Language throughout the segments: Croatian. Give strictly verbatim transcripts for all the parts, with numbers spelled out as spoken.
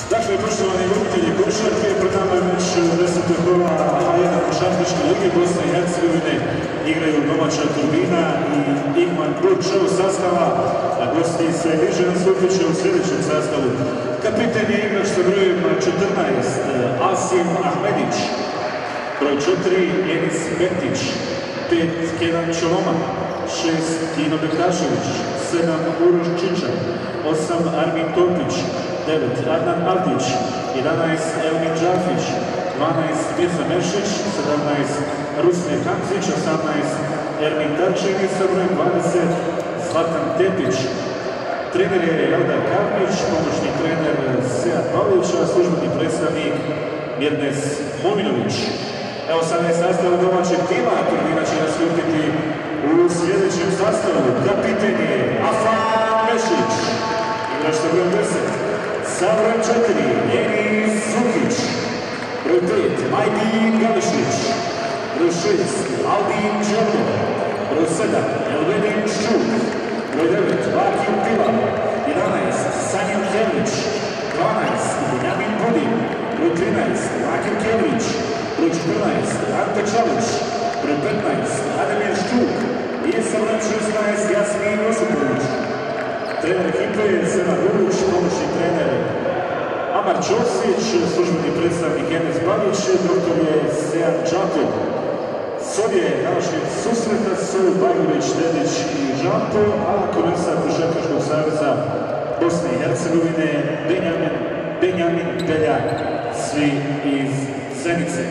Dakle, poštovani ljubitelji košarke, pred nama je meč desetog kola A jedan košarkaške lige Bosne i Hercegovine. Igraju domaća Turbina i Igman Burčev sastava, a gosti se bliže nastupit će u sljedećem sastavu. Kapiten je igrač sa brojem četrnaest, Asim Ahmedić, broj četiri, Enis Bektić, pet, Kenan Čoloma, šest, Tino Bekašević, sedam, Uroš Čičak, osam, Armin Topić, devet, Adnan Avdić, jedanaest, Elmin Džafić, dvanaest, Mirza Mešić, sedamnaest, Rusne Kancić, osamnaest, Ermin Darčini sa brojem dvadeset, Zlatan Tepić. Trener je Eldar Karnić, pomoćni trener Sead Pavlić, a službeni predstavnik Mirnes Mominović. Evo sad je sastav domaćeg tima, Turbina će nastupiti u sljedećem sastavu. Kapiten je Afan Mešić, igrač sa brojem deset. Sa brojem četiri, Enis Zukić. Broj pet, Majdin Gališić. Broj šest, Albin Đerbo. Broj sedam, Elvedin Ščuk. Broj devet, Vakim Pilar. jedanaest, Sanjin Kevlić. dvanaest, Benjamin Budin. Broj trinaest, Vakim Kevlić. Broj četrnaest, Ante Čalić. Broj petnaest, Ademir Ščuk. I sa brojem šesnaest, Jasmin Josipović. Trener ekipe je Sema Gulić, pomoćni trener Amar Ćosić, službeni predstavnik Enes Babić, doktor je Sead Džato. Sodje današnjeg susreta su Bajurić, Dedić i Žampo, a komesar Košarkaškog saveza Bosne i Hercegovine Benjamin, Benjamin Beljak, svi iz Zenice.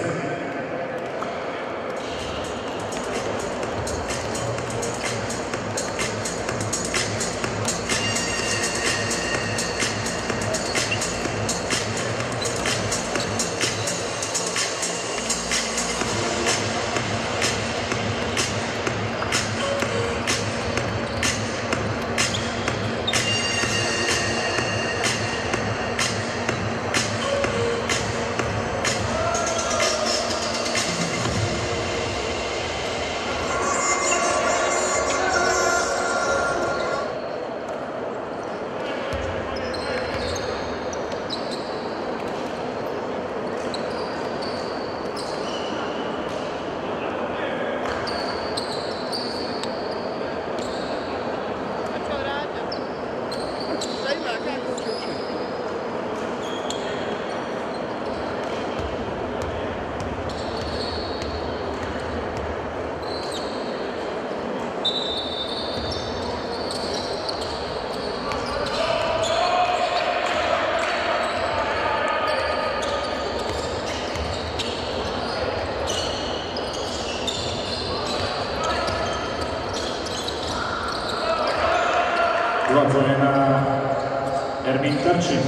Dva poena Ermin Darčin.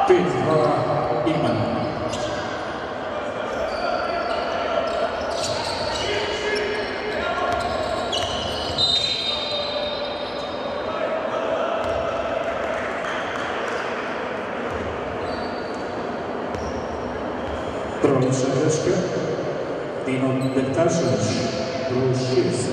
pet dva Igman. Prva lična greška, Dino Bektašević, broj šest.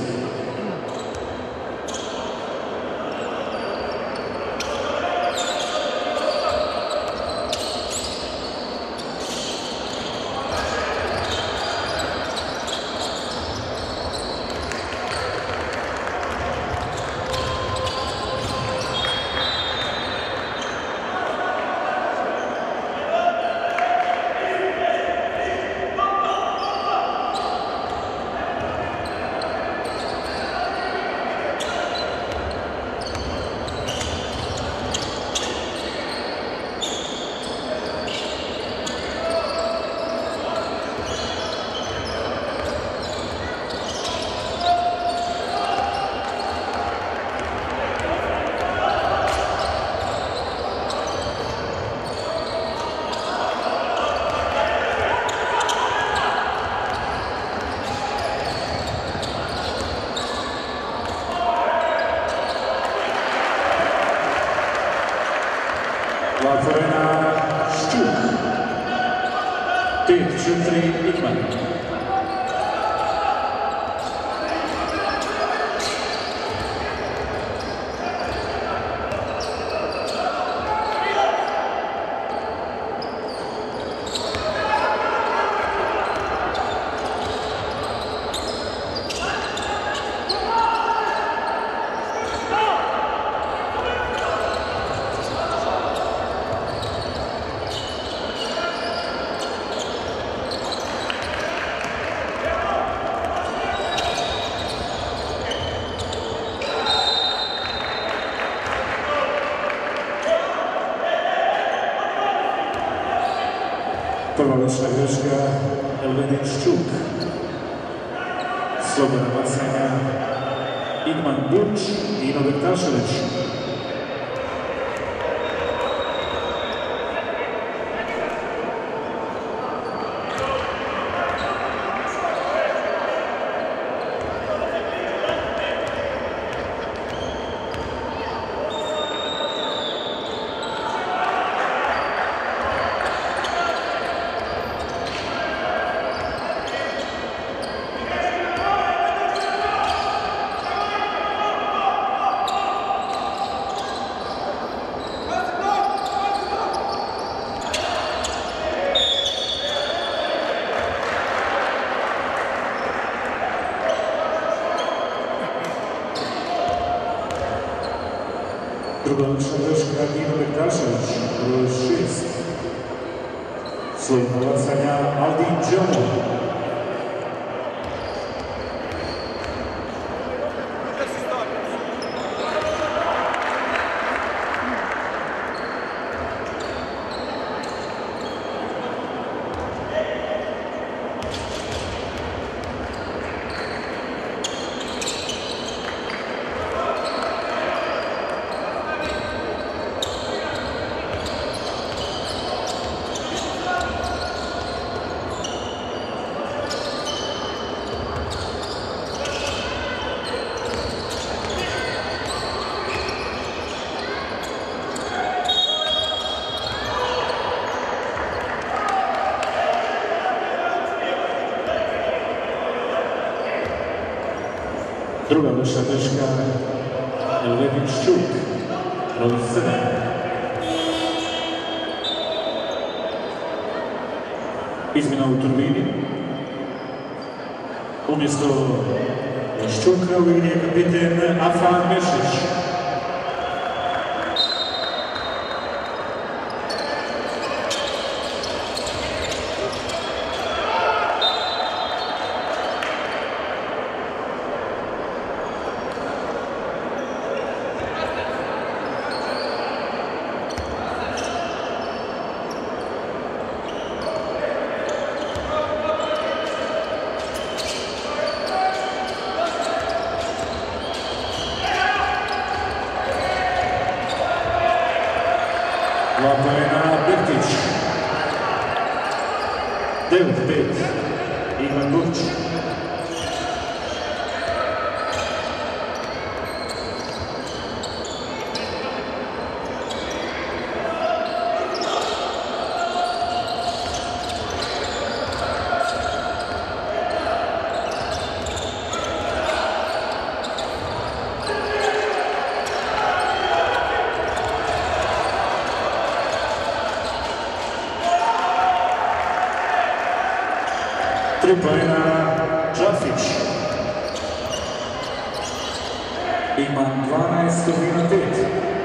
Otvorena Ščuk, pet četiri Igman. Prva lična greška, Elvedin Ščuk. Slobodna bacanja, Igman Burč i Dino Bektašević. Druga lična greška, Dino Bektašević, broj šest. Slobodna bacanja, Aldin Đamo. Druga lična greška, Elvedin Ščuk, broj sedam. Izmjena u turbini. Umjesto Ščuka u igri je kapiten Afan Mešić. Latvijana Bektić. devet pet, Igman Burč. Tri poena Čafić. Igman dvanaest, Turbina pet.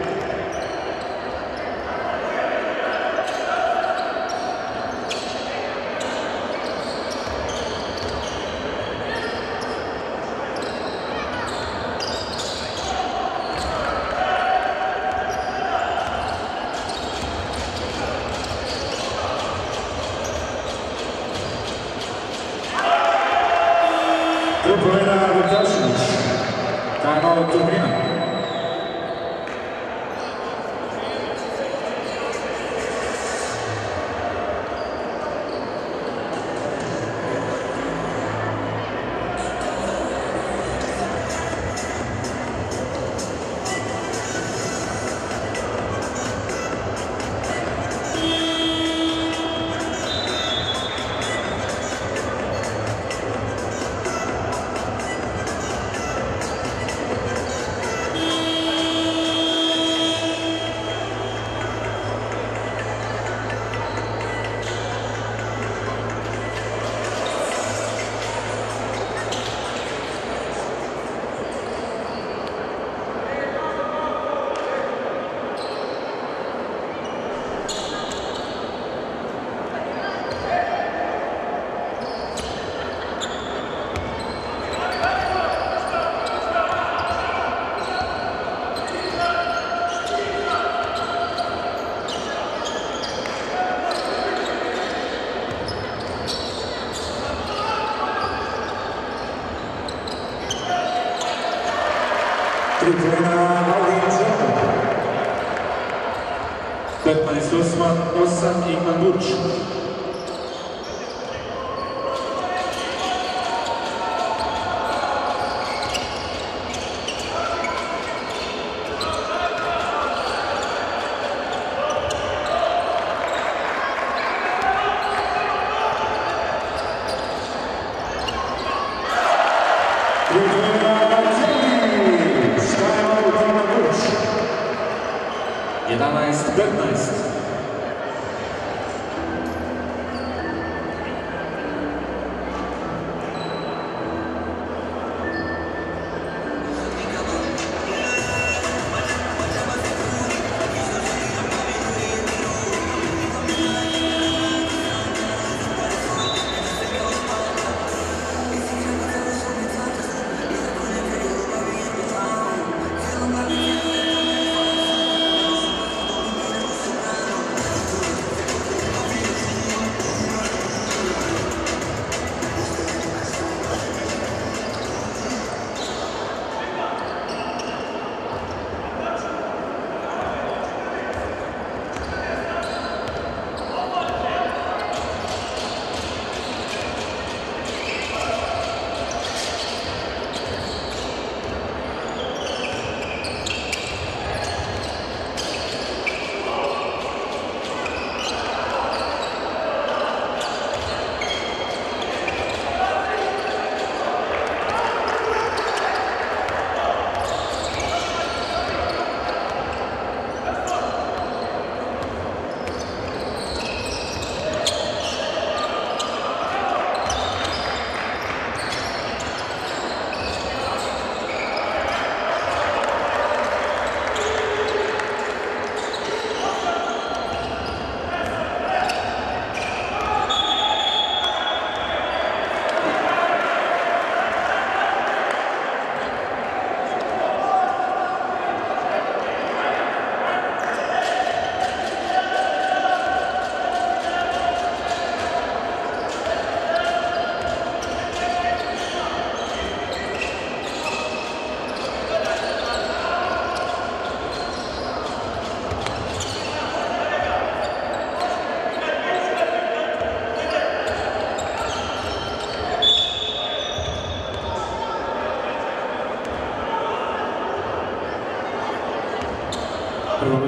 Tri poena Vukašinić. Time-out Turbina. Tri poena Alin Žena. petnaest osam, osam Igman Burč. Tri poena jedanaest petnaest.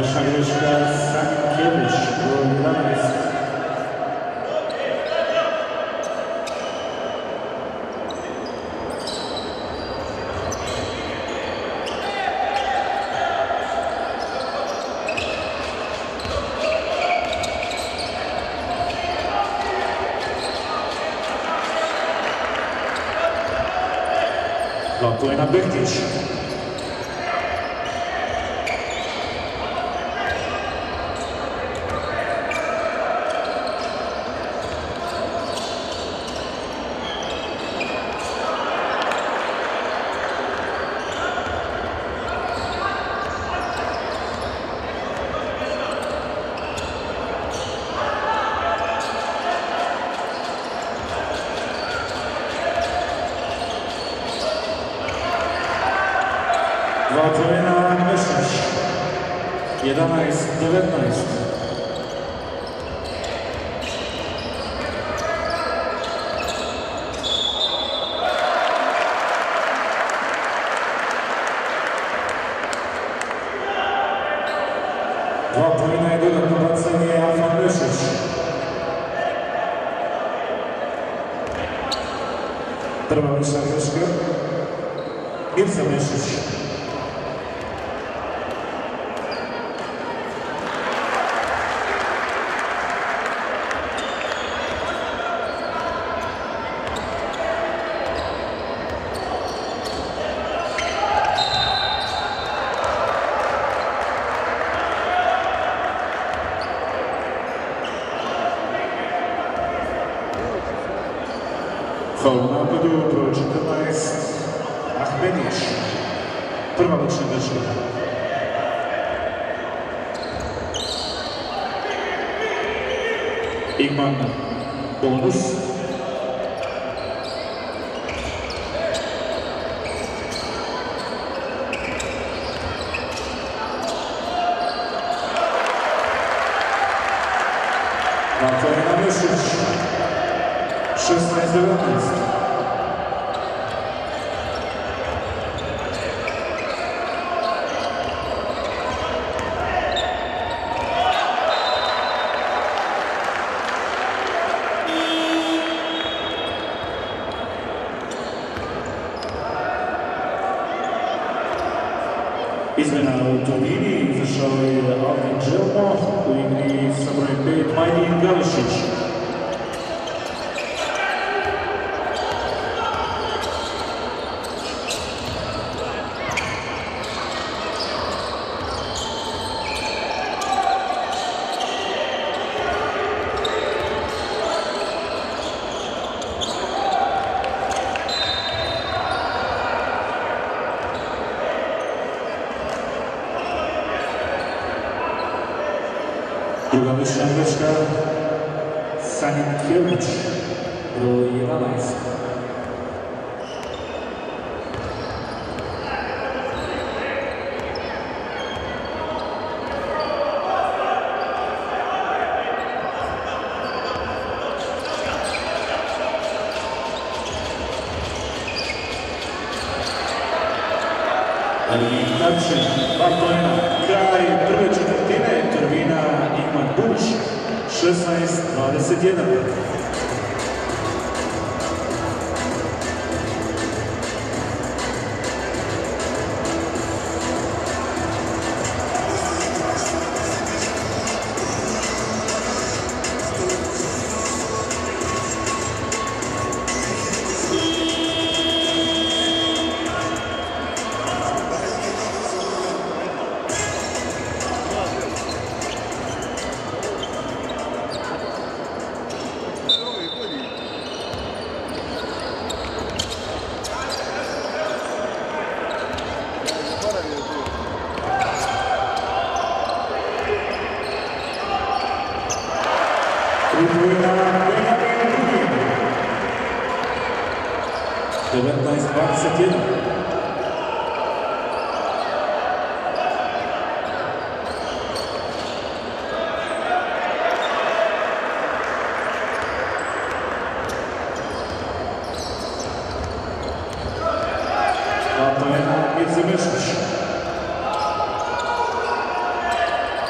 Pogrešna greška Sanjkević, broj jedanaest. Loptu je na Bektić. Dva poena Mešać, jedanaest devetnaest. Dva poena je dodatno bacanje Afan Mešać. Prva viša greška Mirza Mešać. Faul u napadu, broj četrnaest, Ahmedić. Prva lična greška. Igman bonus. Dakle, na Mešać. šesnaest devetnaest. Izmjena u Turini, izašao je Alvin Đelmo, u igri sa brojem pet Majin Gališić. Druga viša greška Sanjkević, broj jedanaest. Znači, dva poena, kraj prve četvrtine, Turbina Igman Buč, šesnaest dvadeset jedan. devetnaest dvadeset jedan. Dva poena Mirza Mešać.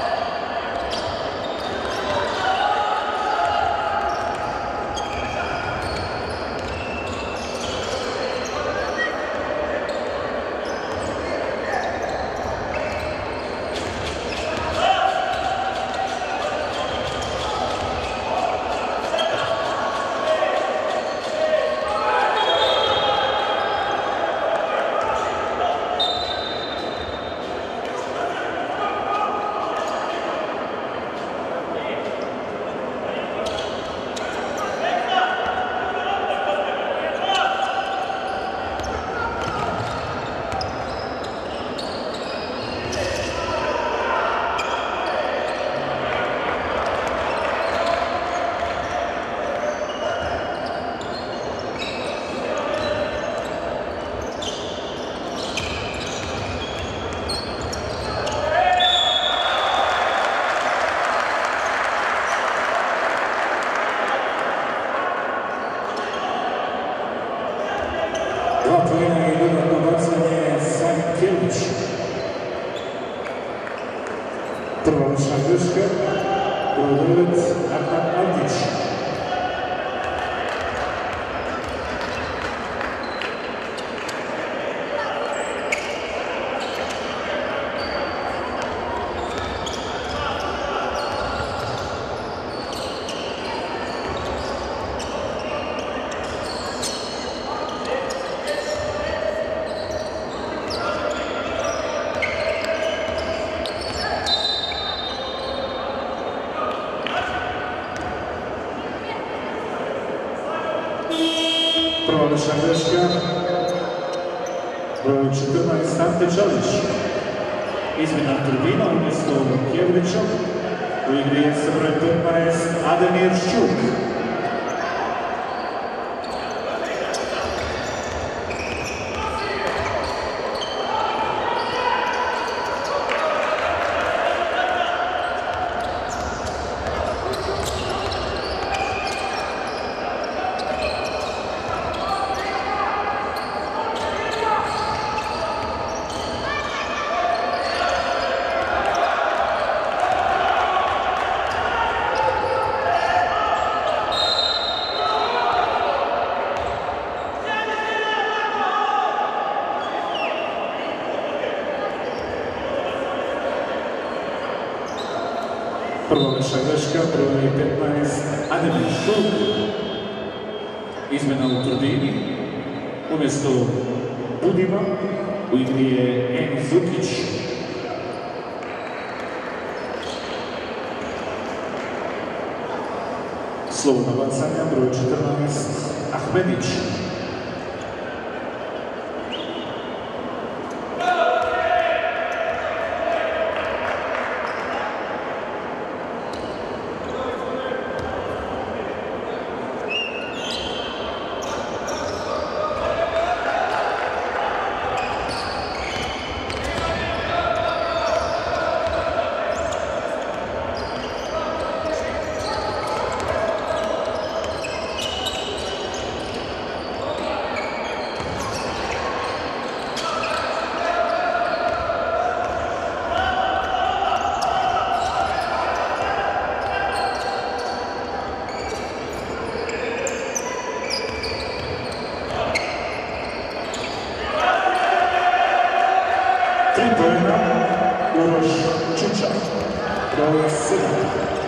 Pogrešna greška, broj devet, Arman Avdić. Pogrešna greška, broj četrnaest, Ante Čalić. Izmjena turbina umjesto Kjevrića, u igri je sa broj petnaest, Ademir Šćuk. Pogrešna greška, broj petnaest, Ademir Šćuk. Izmjena u turbini, umjesto Budima, u igri je En Zukić. Slobodna bacanja, broj četrnaest, Ahmedić. Tri pojena, Uroš Čiča, broj sedam.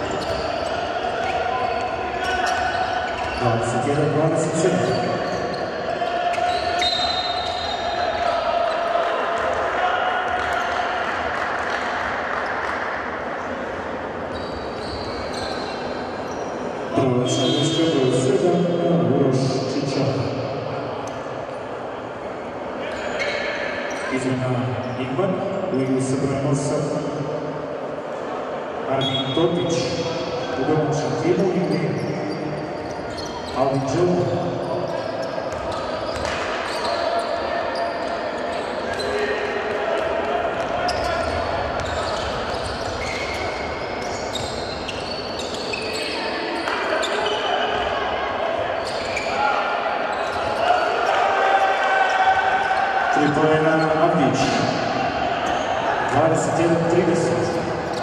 dvadeset jedan dvadeset sedam. Provlačna greška, broj sedam, Uroš Čiča. Izmjena Igman, u igri sa brojem osam, Armin Topić, u domaćem timu u igri Alvin Đelman. Tri pojena Avdić, dvadeset jedan trideset.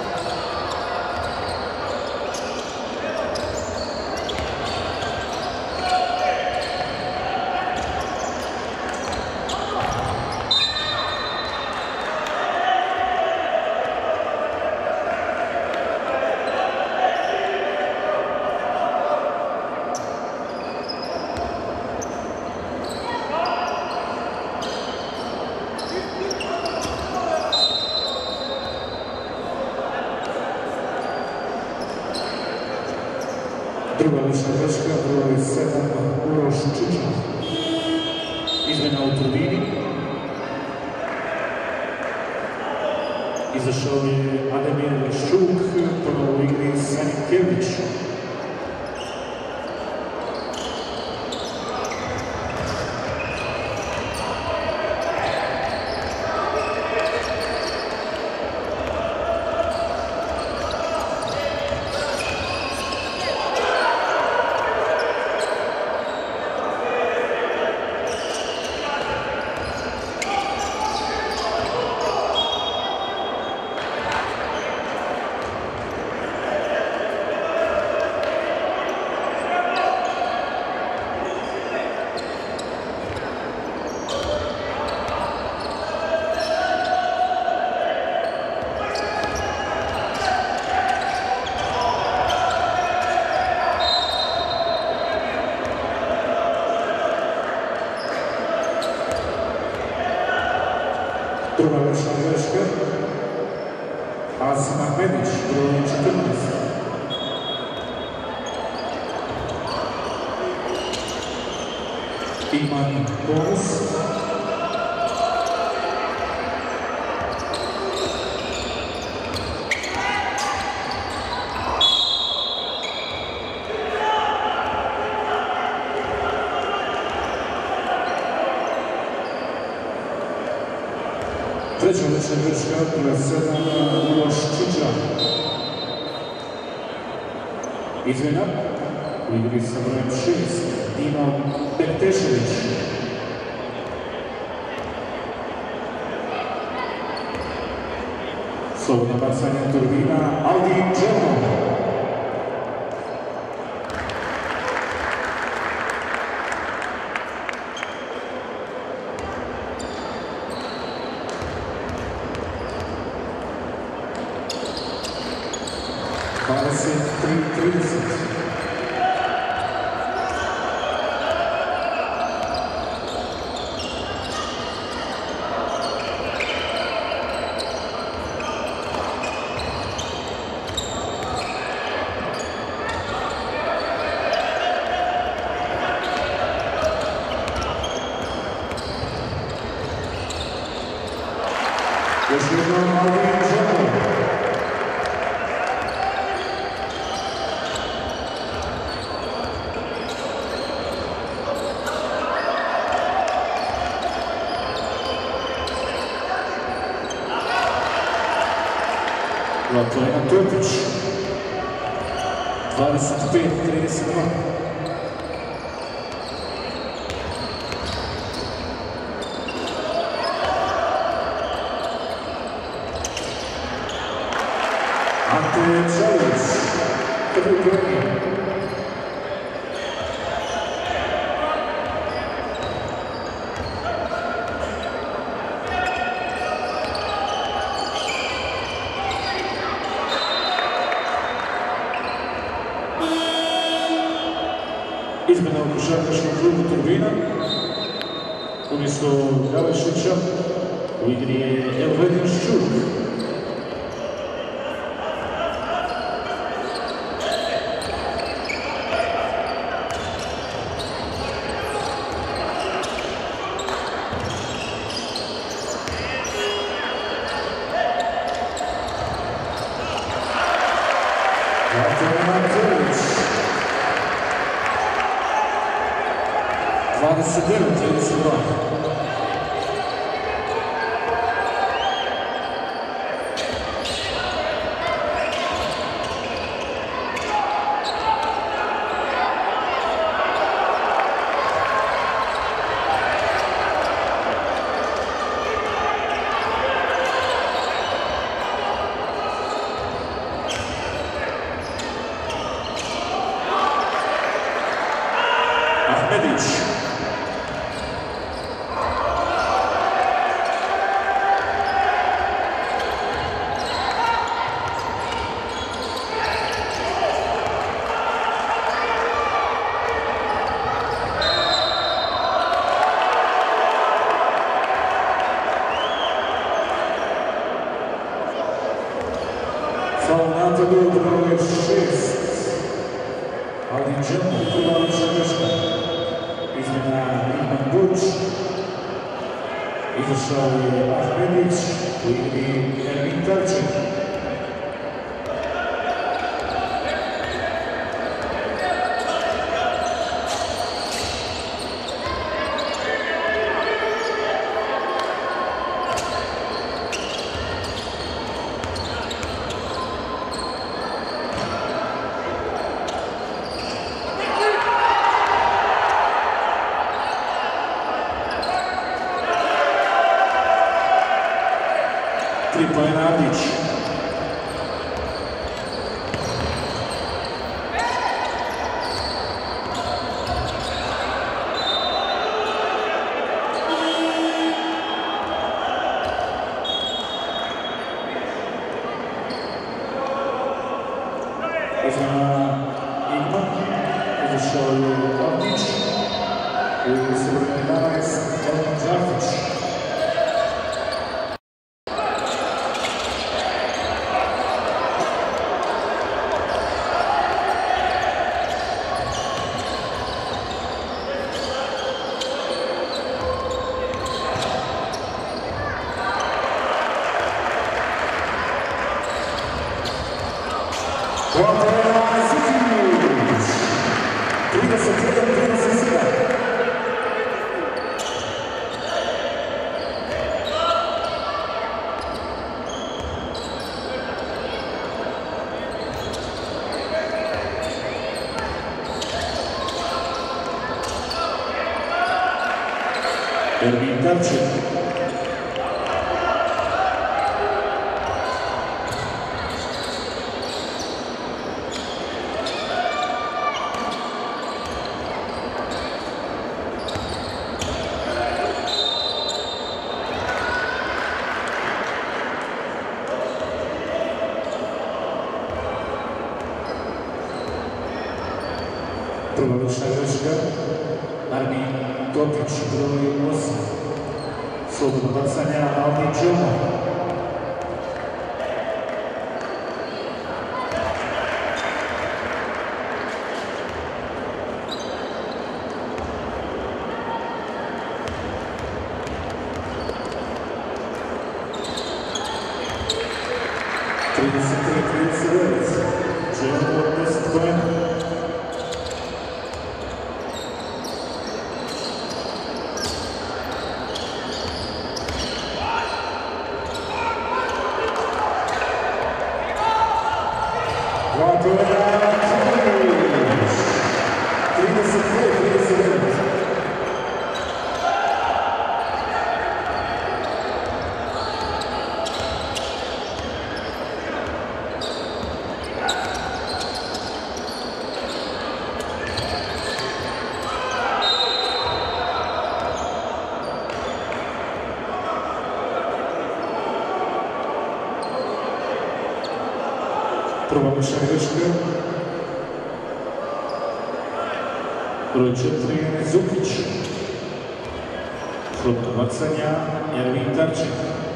Druga lična greška, broj sedam, Uroš Čiča. Izmjena u turbini. Izašao je Ademir Šćuk, ponovo u igri Sanik Kjevrić. Druga vršna greška. Asim Ahmedić, broj četrnaest. Iman Bonus. Treća vršna greška, broj sedam, Uroš Čiča. Izmjena u igri sa brojem šest, Dino Bektešević. Slobodno bacanje Turbina, Aldin Đelmo. dvadeset tri trideset. Još jednom Aldin Đelmo. Lopta je Topić. dvadeset pet trideset dva. Ante Čelić, prvi broj. Izmjena u košarkaškom klubu Turbina. Umjesto Galešića u igri je Elvedin Ščuk. dvadeset devet trideset dva. Ahmedić. Faul na tabelu broj šest. Aldin Đelmo, prva vršna greška. Izmjena Iman Buč. Izašao je Ahmedić u igri Ermin Tarčev. Tri pojena Adić. Izmjena Igman, izašao je Adić i se broj jedanaest Elman Đafić. Ermin Tarčin. Prva lična greška, Armin Topić, broj osam. Slobodno bacanja, Aldi Džoma. trideset tri trideset devet, Džoma deset poena. trideset pet trideset devet. Prva lična greška, broj četiri, Zukić. Slobodno bacanja, Ermin Tarčin.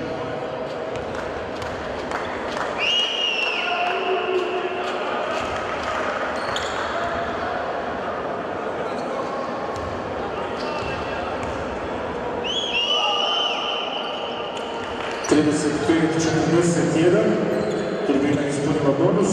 trideset pet četrdeset jedan, Turbina ispunila bonus.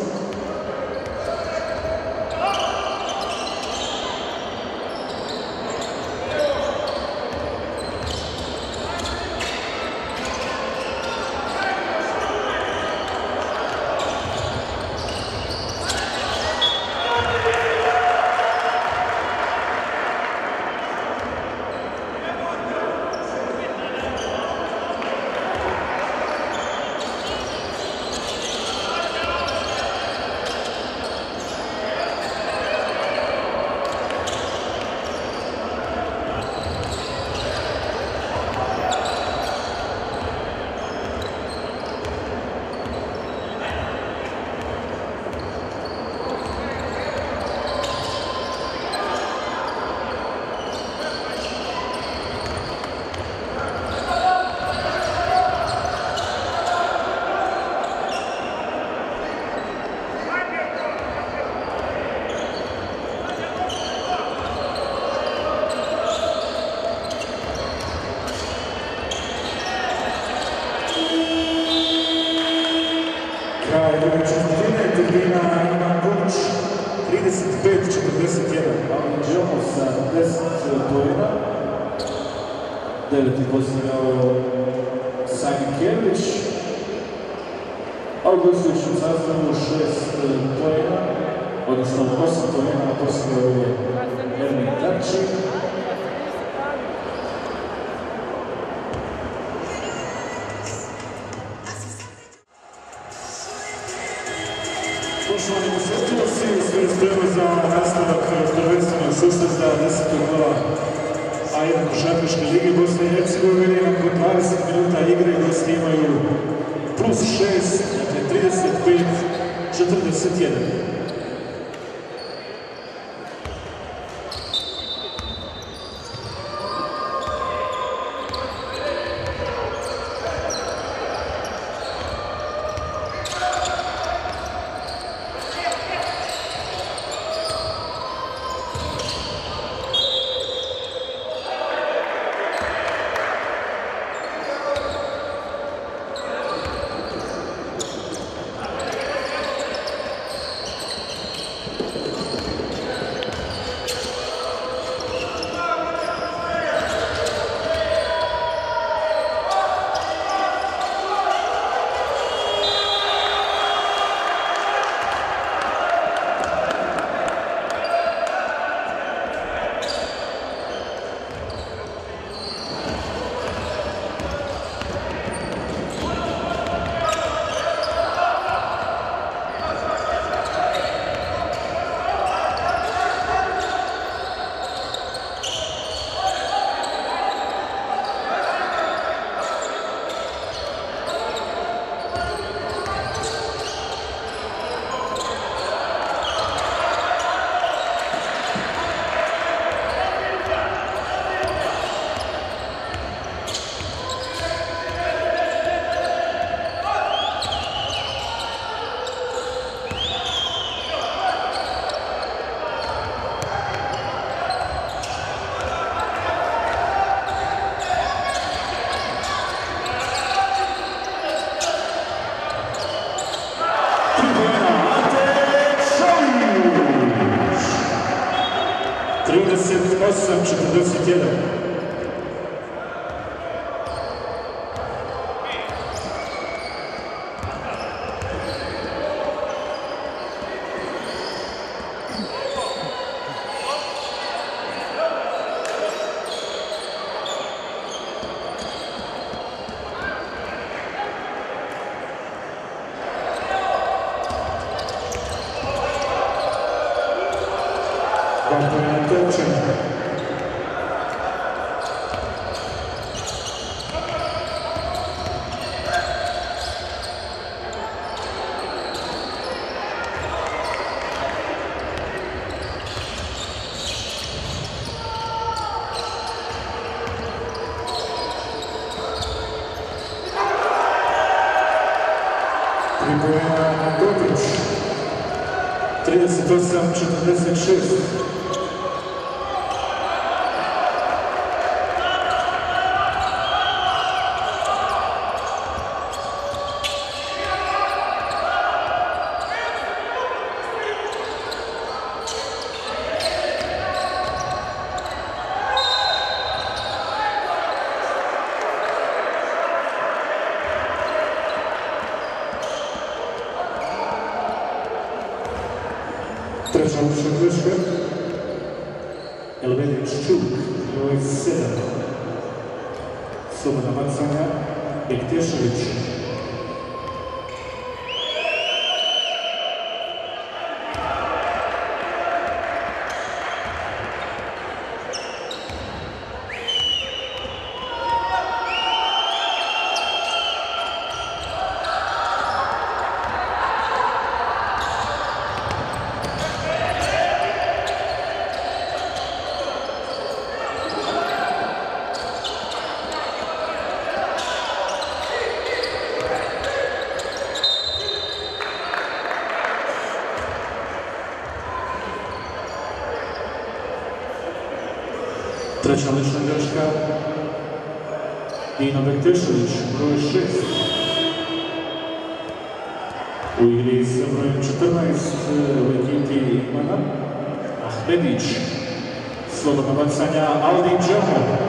Turbina Ivan Buč, trideset pet četrdeset jedan. Aldi Džoma sa deset poena. Deveti postavljao Sajmin Kervić. A u gostujućem sastavu šest poena, odnosno osam poena postavljao je Ermin Tarčin. Poštovani posjetioci, sve je spremno za nastavak prvenstvenog susreta desetog kola A jedan košarkaške lige Bosne i Hercegovine. Nakon dvadeset minuta igre gosti imaju plus šest, dakle trideset pet četrdeset jedan. osam četrdeset jedan. trideset osam četrdeset šest. Treća lična greška, Elvedić Čuk, broj sedam. Slobodna bacanja, Bektešević. Treća lična greška, Dino Bektešević, broj šest. U igri sa brojem četrnaest u ekipi Igmana, Ahmedić. Slobodna bacanja, Aldin Džamo.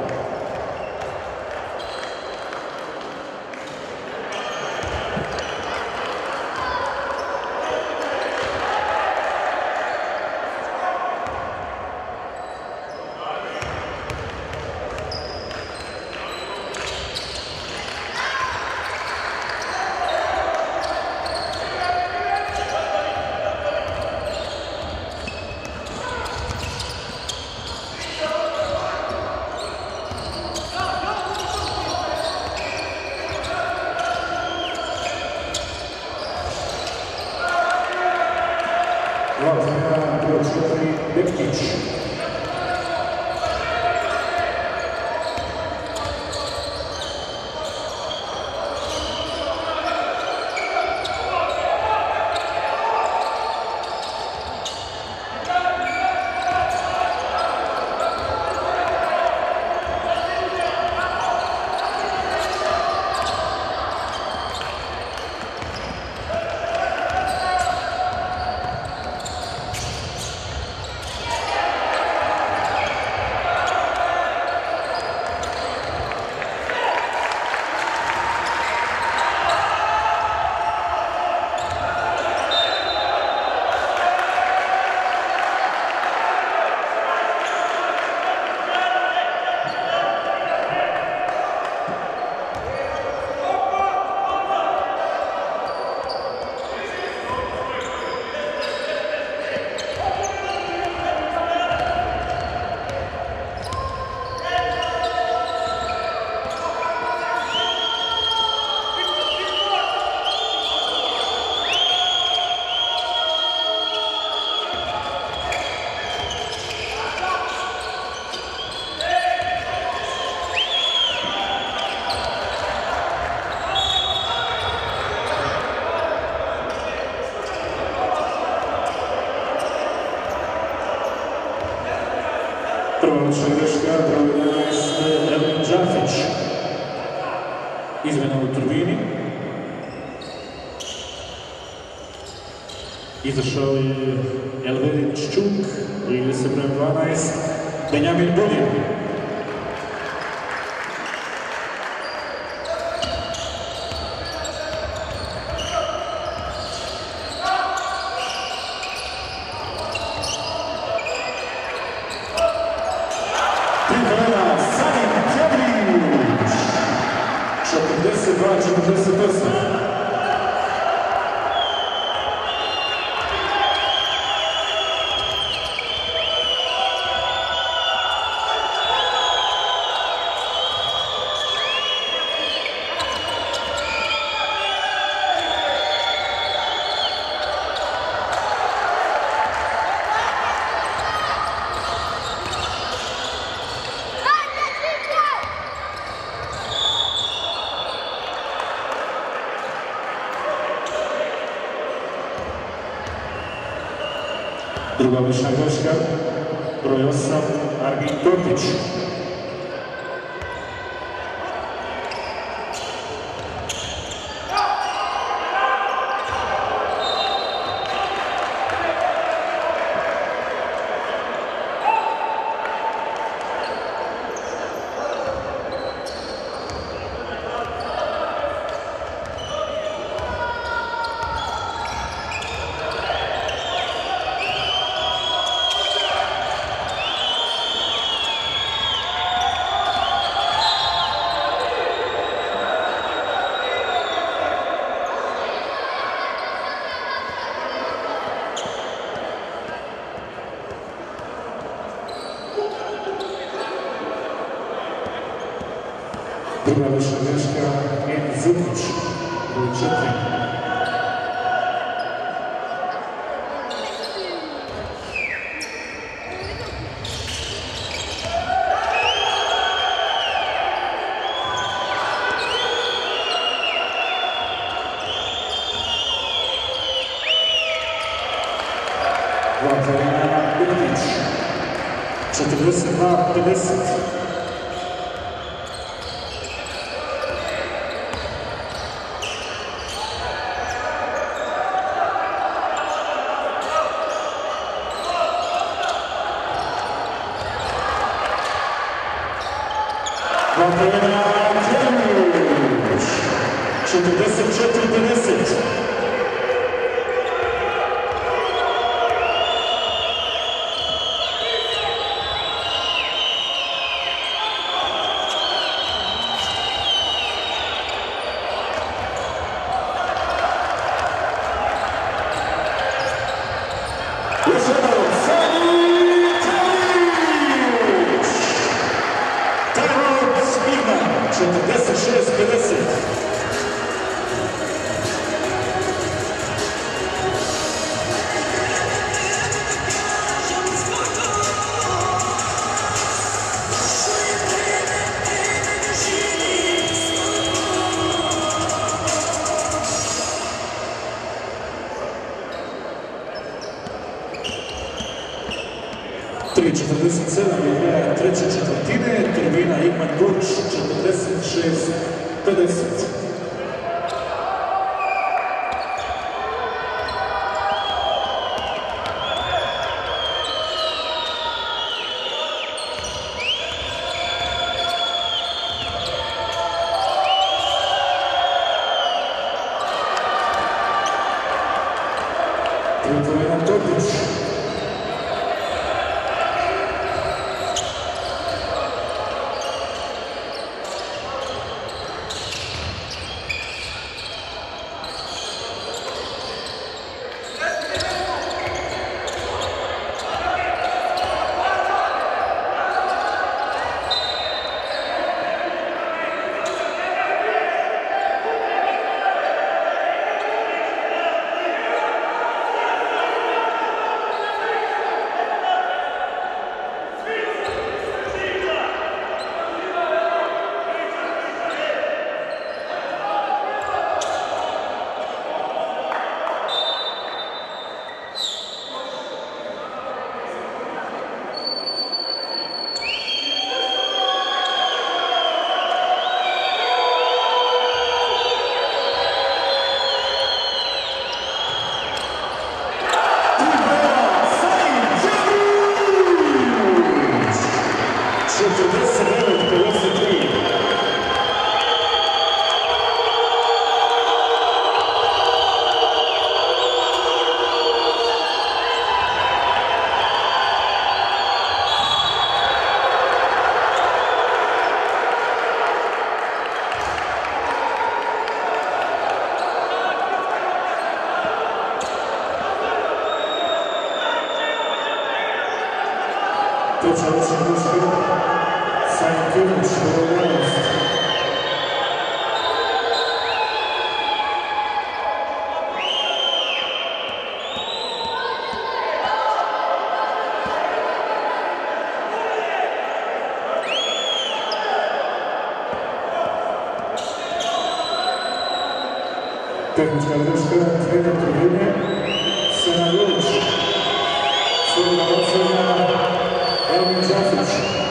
Latvija, broj četiri, Bektić. Prva lična greška, broj jedanaest, Elvin Džafić. Izmena u turbini. Izašao je Elvedić Čuk, u igri sa brojem dvanaest, Benjamin Budin. Priprema Sanim Đebrić. četrdeset dva četrdeset osam. Druga viša greška, broj osam, Armin Topić. Druga viša greška, Eni Zukić, broj četiri. Valerina Bukvić, četrdeset dva pedeset. Valerina Đebrić, četrdeset četiri pedeset. četrdeset šest pedeset. tri četrdeset sedam je kraja treće četvrtine, tribina Igman Burč, četrdeset šest pedeset. Valerina Topić. Treća ručna puška, Sajan Kilić, broj jedanaest. Tehnička greška, trener tribine, Senad Julić. Slobodna bacanja, Elvin Đafić.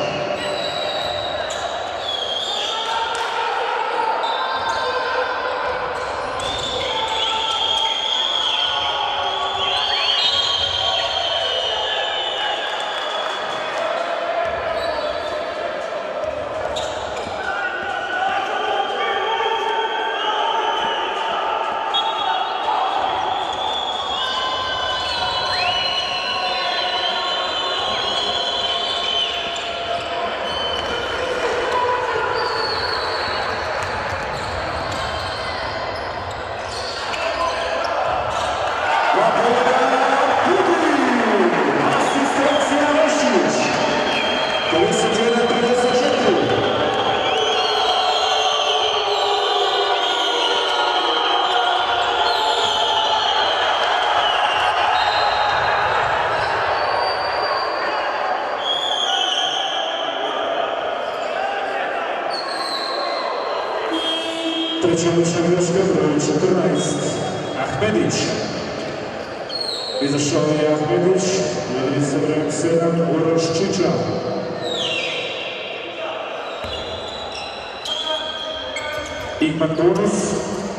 Treća ručna greška, broj četrnaest, Ahmedić. Izašao je Ahmedić, uvedi se broj sedam, Uroš Čiča. Igman bonus.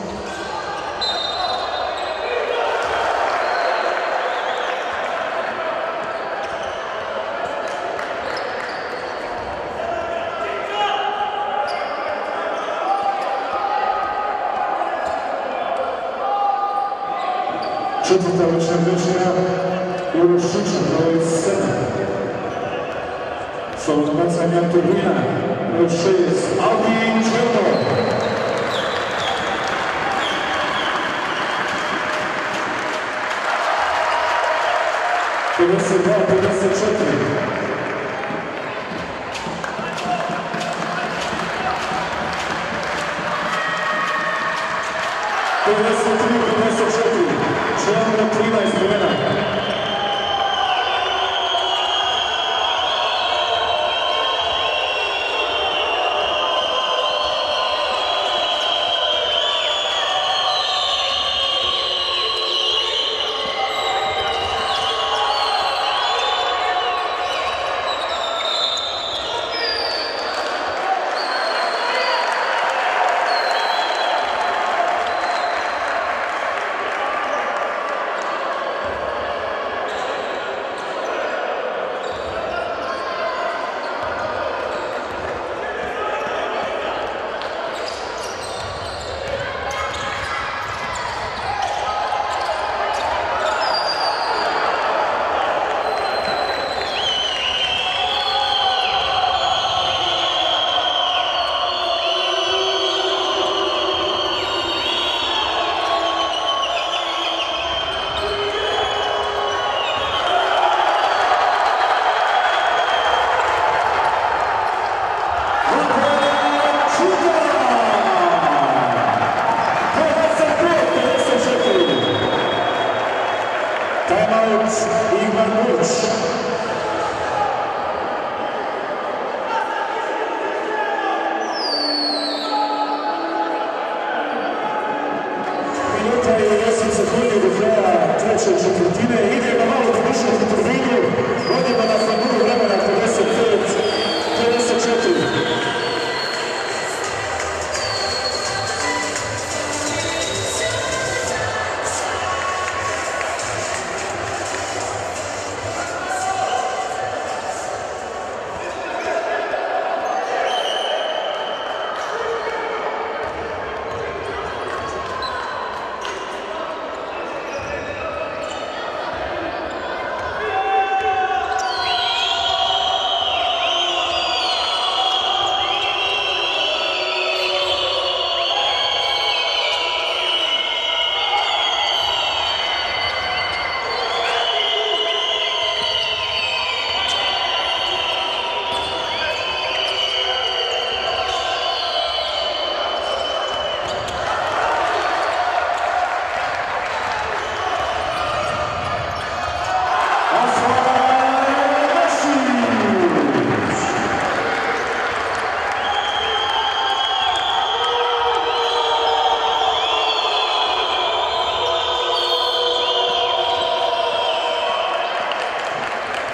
Četvrta ručna greška, Uroš Čiča, broj sedam. Slobodno bacanja turbina, broj šest, Albin Čelno. pedeset dva pedeset četiri. pedeset tri pedeset četiri. Čelno trinaest vremena.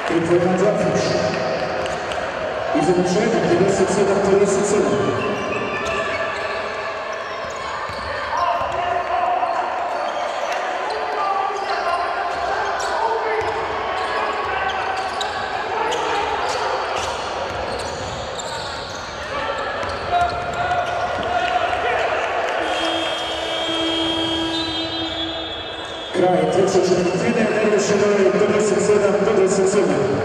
Priprema Đafić. I završenje trideset sedam trideset sedam. Kraj treće četvrtine, nerešeno je trideset sedam trideset sedam.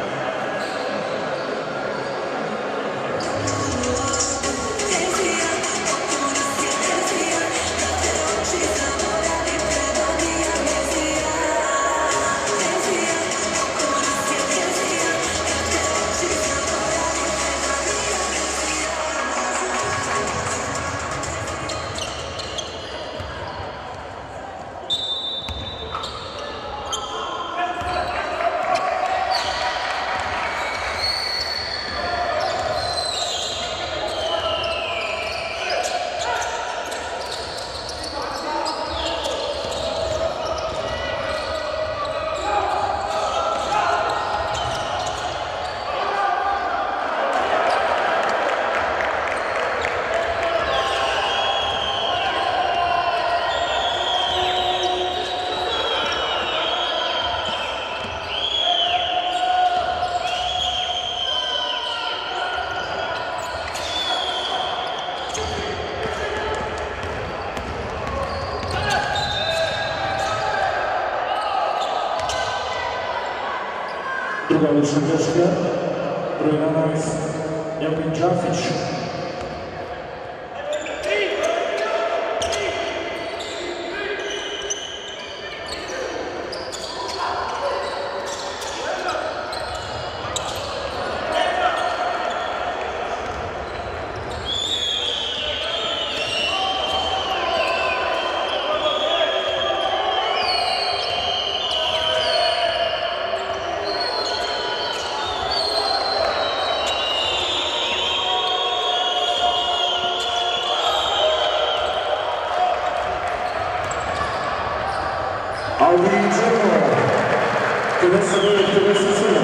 Druga lična greška, broj jedanaest, Jelkin Đafić. Alviđeno, trideset devet trideset sedam.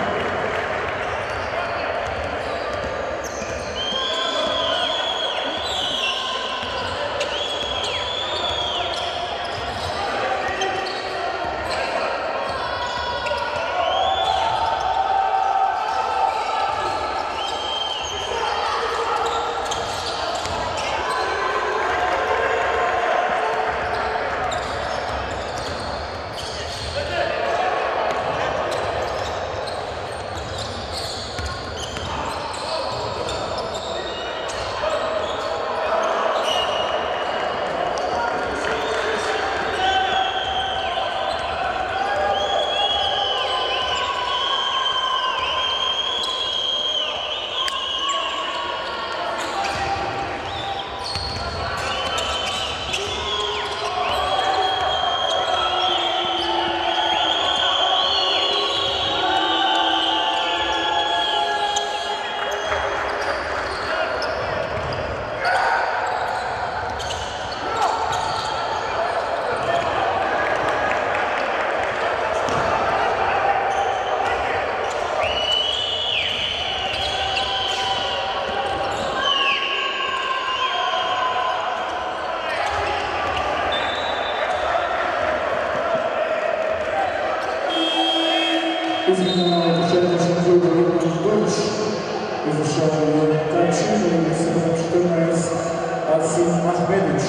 Izmjena pošedničnog kluba Igman Burč, izašao je Tačin i sedam četrnaest Asim Ahmedić.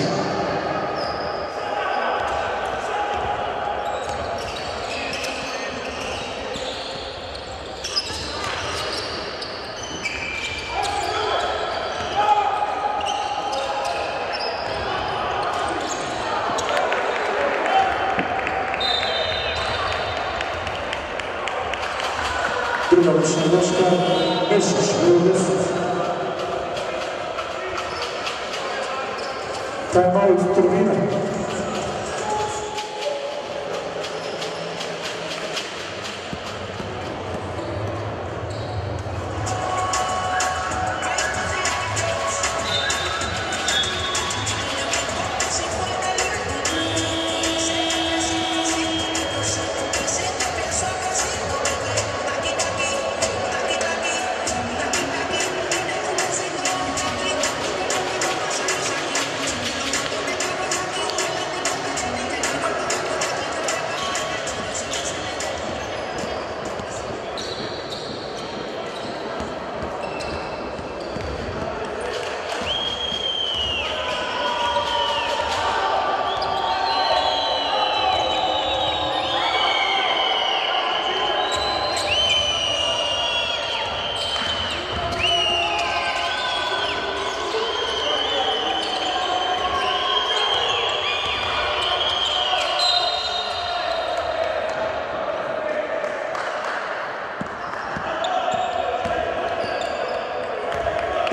Druga lična greška, Mešić, broj deset. Time-out Turbina.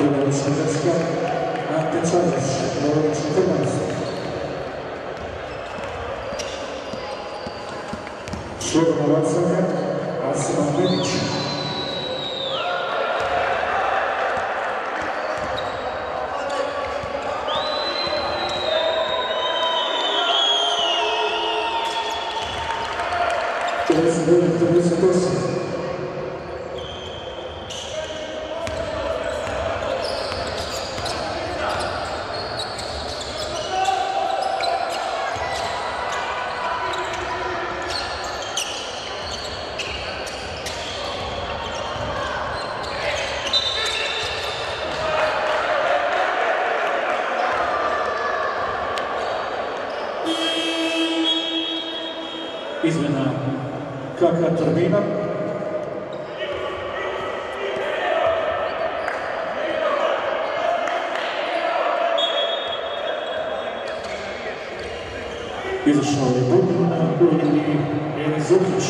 Trudnowiczna Rzeczka, Ante Czarnysz, numer czternaście. Szurma Wacław, Asma Medic. Teraz były w tym wysokości. Izmjena K K Turbina. Izašao je Bubin, a ulogi je Zukić.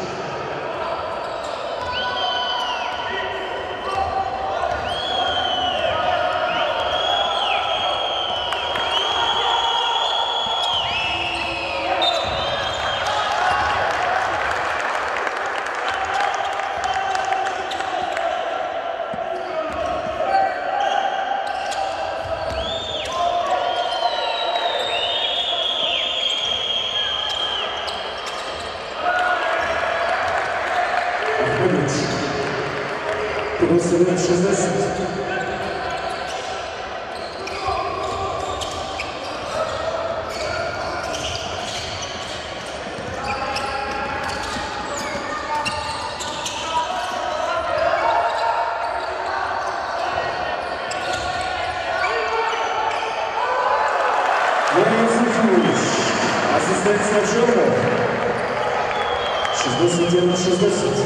pedeset devet šezdeset. Asistencja Człowiek. šezdeset jedan šezdeset.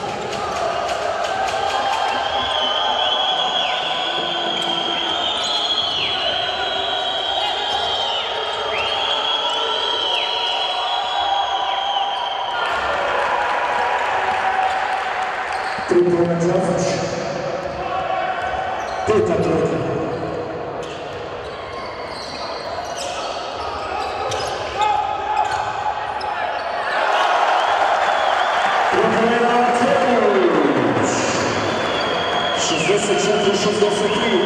Tribunak Zafić. Peta trojka. šezdeset četiri šezdeset tri.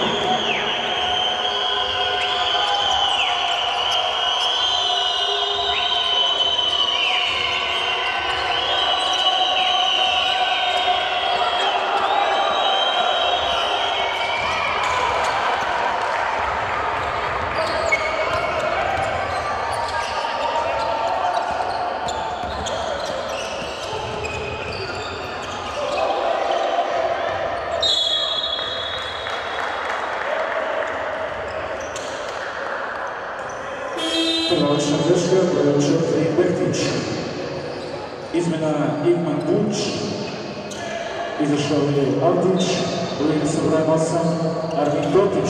Trudnowiczna Rzeczka, četiri Behtić. Izmjena Igman Buč. Izašao je Altić, uvijek sa brojem osam Armin Dotić.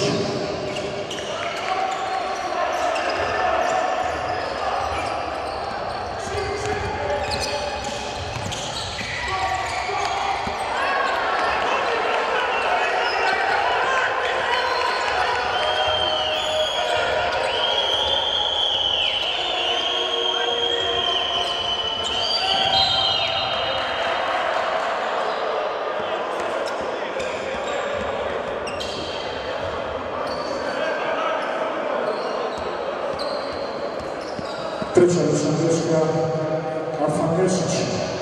Treća ručna greška, Arfan Ješić.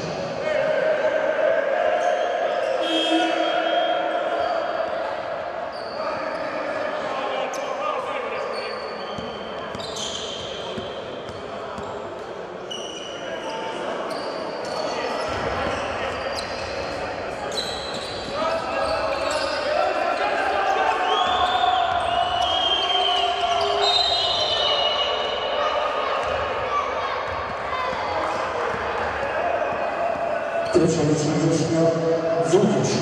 Treća ručna greška, Zukić.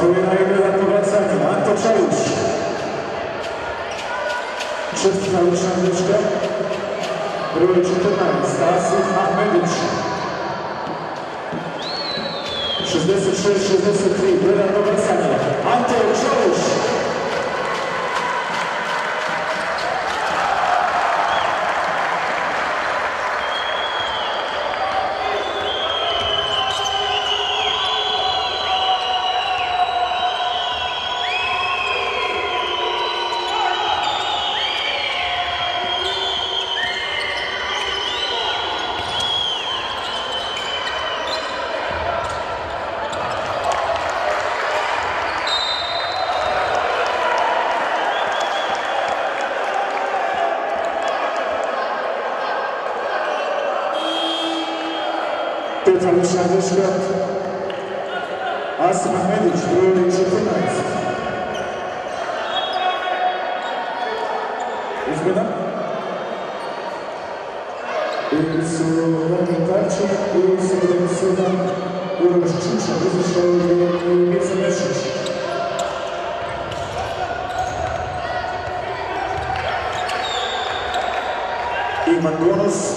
Otvorena igra na povracanju, Anto Čalić. Četvrta lična dečka, broj četrnaest, Asif Ahmedić. šezdeset šest šezdeset tri, gleda povracanju, Anto Čalić. Peta lična dečka, Asif Ahmedić, broj četrnaest. Izmjena. I su Roman Tarčin i sedamdeset sedam Uroš Čiča, izašao je Mica Mešić. Iman bonus.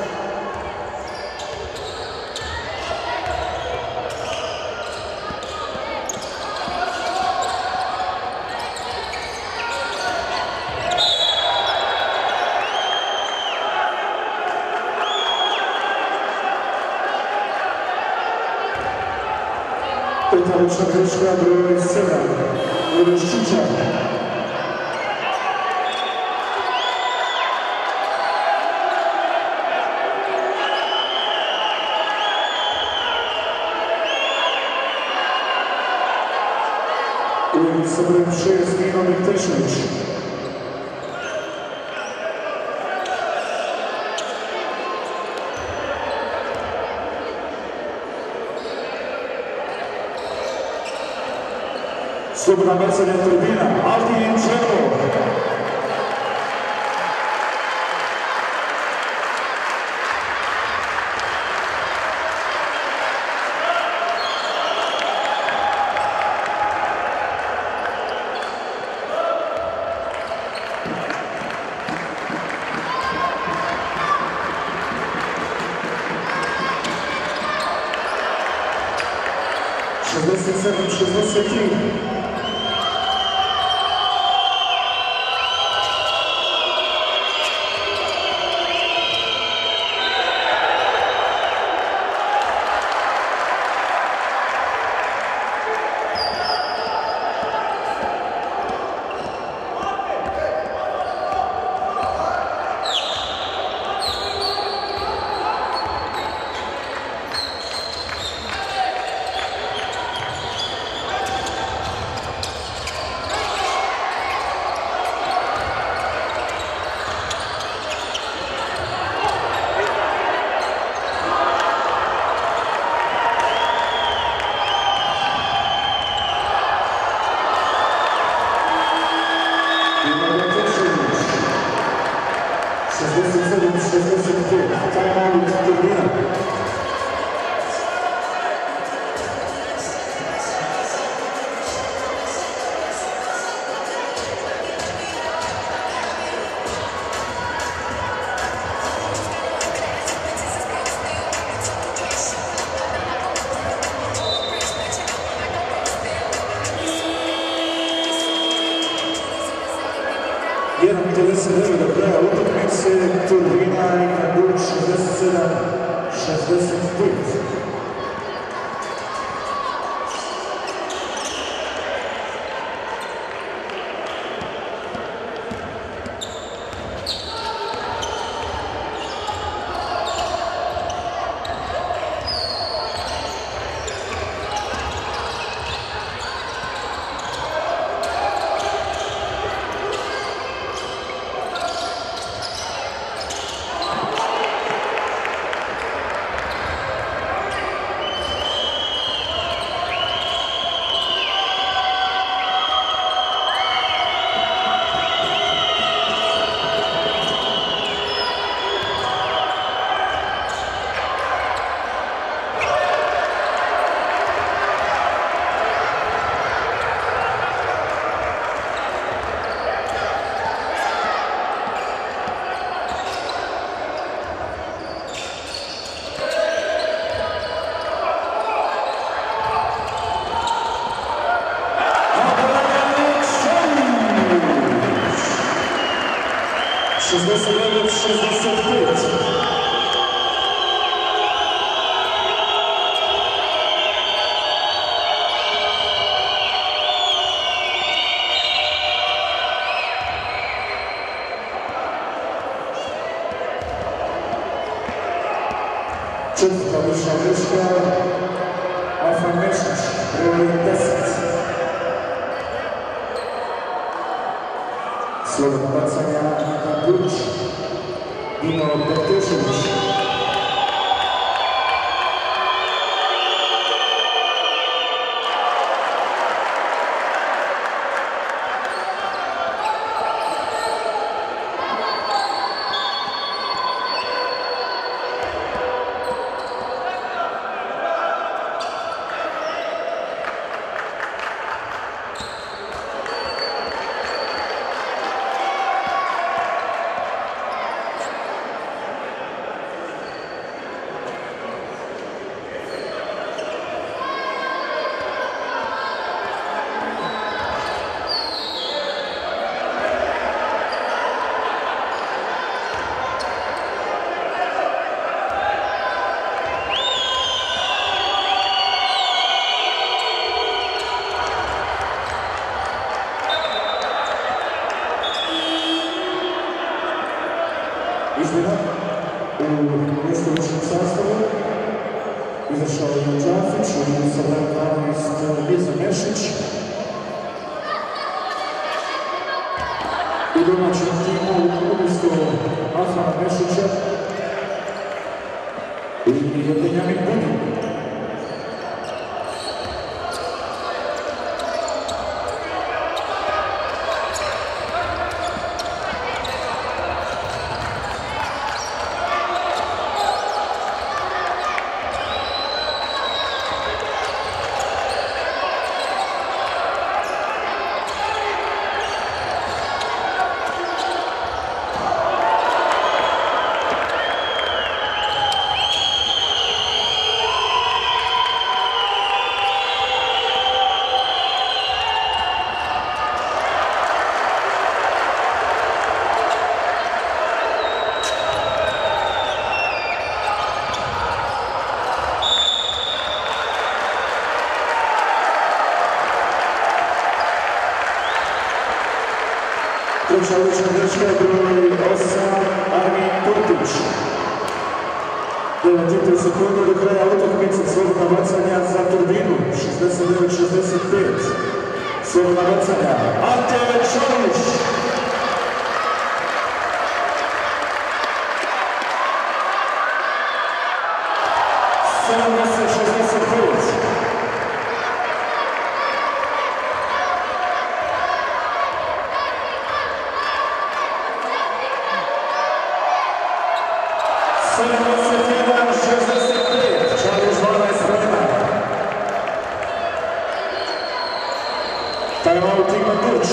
Peta lična dečka, broj sedam, Uroš Čiča. I sa brojem šest, Nino Miktešević. Slobodna bacanja turbina, Altin Čelo. šezdeset sedam šezdeset tri. Četvrta viša greška, Afan Mešić, broj deset. Slobodno bacanja na Buć, Dino Bertešević. Izmjena u mjestovičnom sastavu izašao je Đafić, u sa broj dvanaest Mirza Mešić. U domaćem timu umjesto Afana Mešića i Benjamin Budin. Treća lična greška je broj osam, Armin Turtić. devet i pol sekundi do kraja utakmice, slobodna bacanja za Turbinu, šezdeset devet šezdeset pet. Slobodna bacanja, Ante Čolić. sedamdeset šezdeset pet. sedamdeset jedan šezdeset pet, Čalić dvanaest vremena. Time-out Igman Buć.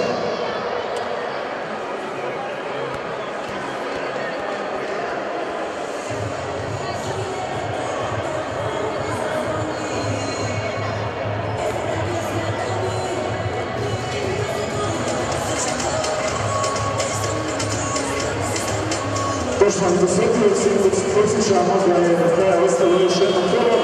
Poštovani posjetioci, podsjećamo da je do kraja ostalo još jedno kolo.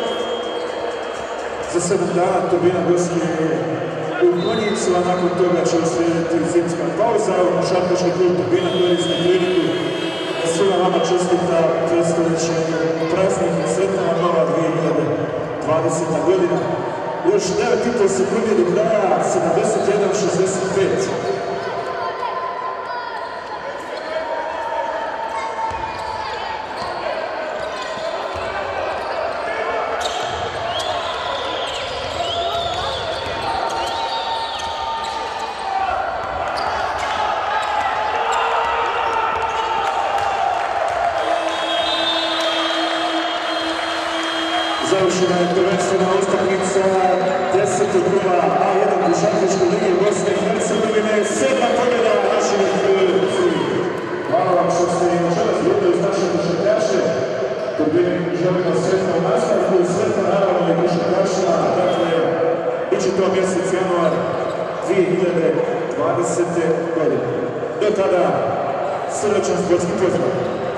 Za sedam dana Turbina gostuje u Konjicu, a nakon toga će uslijediti zimska pauza. Košarkaški klub Turbina koristi priliku da svima vama čestita predstojeće praznik i sretna nova dvije hiljade dvadeseta godina. Još devet i pol sekundi do kraja, sedamdeset jedan šezdeset pet. Završena je prvenstvena utakmica desetog kruga A jedan košarkaške lige Bosne i Hercegovine, sedma pobjeda naših crvenih. Hvala vam što ste i večeras bili uz naše košarkaše. Turbini želimo sretno u nastavku i sretno naravno i košarkašima. Dakle, bit će to mjesec januar dvije hiljade dvadesete godine. Do tada, srdačan sportski pozdrav.